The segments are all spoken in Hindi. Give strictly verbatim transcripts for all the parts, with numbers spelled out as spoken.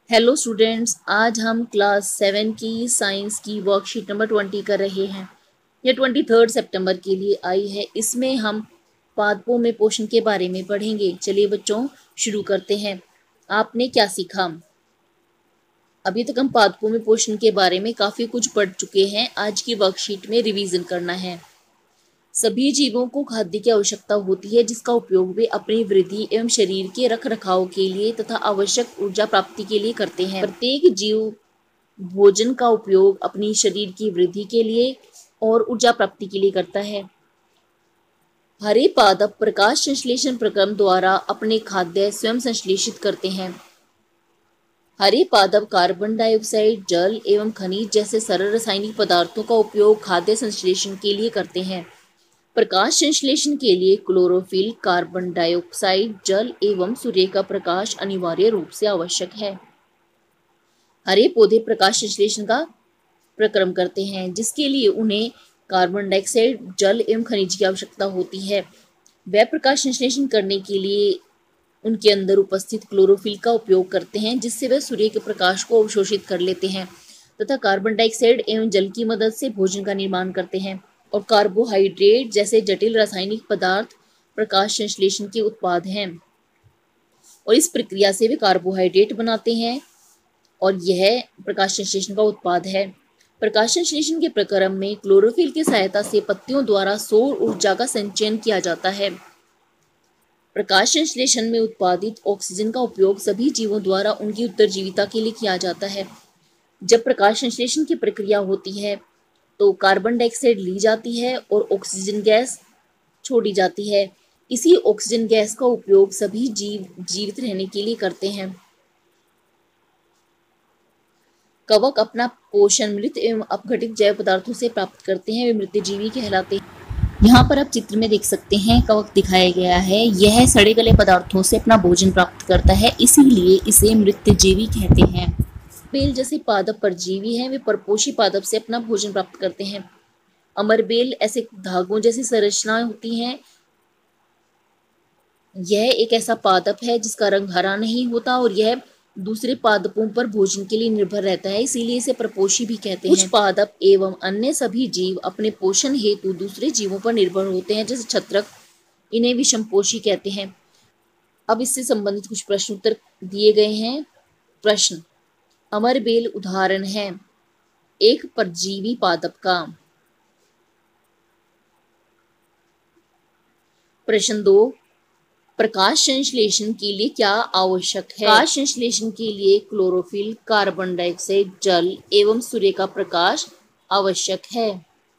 हेलो स्टूडेंट्स, आज हम क्लास सेवन की साइंस की वर्कशीट नंबर ट्वेंटी कर रहे हैं। यह ट्वेंटी थर्ड सितंबर के लिए आई है। इसमें हम पादपों में पोषण के बारे में पढ़ेंगे। चलिए बच्चों, शुरू करते हैं। आपने क्या सीखा? अभी तक हम पादपों में पोषण के बारे में काफ़ी कुछ पढ़ चुके हैं। आज की वर्कशीट में रिवीजन करना है। सभी जीवों को खाद्य की आवश्यकता होती है, जिसका उपयोग वे अपनी वृद्धि एवं शरीर के रख रखाव के लिए तथा आवश्यक ऊर्जा प्राप्ति के लिए करते हैं। प्रत्येक जीव भोजन का उपयोग अपनी शरीर की वृद्धि के लिए और ऊर्जा प्राप्ति के लिए करता है। हरे पादप प्रकाश संश्लेषण प्रक्रम द्वारा अपने खाद्य स्वयं संश्लेषित करते हैं। हरे पादप कार्बन डाइऑक्साइड, जल एवं खनिज जैसे सरल रासायनिक पदार्थों का उपयोग खाद्य संश्लेषण के लिए करते हैं। प्रकाश संश्लेषण के लिए क्लोरोफिल, कार्बन डाइऑक्साइड, जल एवं सूर्य का प्रकाश अनिवार्य रूप से आवश्यक है। हरे पौधे प्रकाश संश्लेषण का प्रक्रम करते हैं, जिसके लिए उन्हें कार्बन डाइऑक्साइड, जल एवं खनिज की आवश्यकता होती है। वह प्रकाश संश्लेषण करने के लिए उनके अंदर उपस्थित क्लोरोफिल का उपयोग करते हैं, जिससे वह सूर्य के प्रकाश को अवशोषित कर लेते हैं तथा कार्बन डाइऑक्साइड एवं जल की मदद से भोजन का निर्माण करते हैं। और कार्बोहाइड्रेट जैसे जटिल रासायनिक पदार्थ प्रकाश संश्लेषण के उत्पाद हैं, और इस प्रक्रिया से वे कार्बोहाइड्रेट बनाते हैं, और यह प्रकाश संश्लेषण का उत्पाद है। प्रकाश संश्लेषण के प्रक्रम में क्लोरोफिल की सहायता से पत्तियों द्वारा सौर ऊर्जा का संचयन किया जाता है। प्रकाश संश्लेषण में उत्पादित ऑक्सीजन का उपयोग सभी जीवों द्वारा उनकी उत्तरजीविता के लिए किया जाता है। जब प्रकाश संश्लेषण की प्रक्रिया होती है तो कार्बन डाइऑक्साइड ली जाती है और ऑक्सीजन गैस छोड़ी जाती है। इसी ऑक्सीजन गैस का उपयोग सभी जीव जीवित रहने के लिए करते हैं। कवक अपना पोषण मृत एवं अपघटित जैव पदार्थों से प्राप्त करते हैं, वे मृतजीवी कहलाते हैं। यहाँ पर आप चित्र में देख सकते हैं, कवक दिखाया गया है। यह सड़े गले पदार्थों से अपना भोजन प्राप्त करता है, इसीलिए इसे मृतजीवी कहते हैं। बेल जैसे पादप परजीवी हैं, वे परपोषी पादप से अपना भोजन प्राप्त करते हैं। अमरबेल ऐसे धागों जैसी संरचना होती हैं। यह एक ऐसा पादप है जिसका रंग हरा नहीं होता और यह दूसरे पादपों पर भोजन के लिए निर्भर रहता है, इसीलिए इसे परपोषी भी कहते हैं। कुछ पादप एवं अन्य सभी जीव अपने पोषण हेतु दूसरे जीवों पर निर्भर होते हैं, जैसे छत्रक, इन्हें विषमपोषी कहते हैं। अब इससे संबंधित कुछ प्रश्न उत्तर दिए गए हैं। प्रश्न: अमरबेल उदाहरण है एक परजीवी पादप का। प्रश्न दो: प्रकाश संश्लेषण के लिए क्या आवश्यक है? प्रकाश संश्लेषण के लिए क्लोरोफिल, कार्बन डाइऑक्साइड, जल एवं सूर्य का प्रकाश आवश्यक है।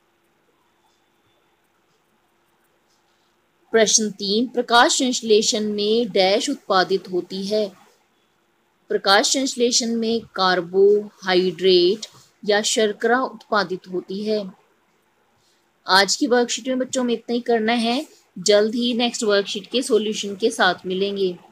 प्रश्न तीन: प्रकाश संश्लेषण में डैश उत्पादित होती है? प्रकाश संश्लेषण में कार्बोहाइड्रेट या शर्करा उत्पादित होती है। आज की वर्कशीट में बच्चों में इतना ही करना है। जल्द ही नेक्स्ट वर्कशीट के सॉल्यूशन के साथ मिलेंगे।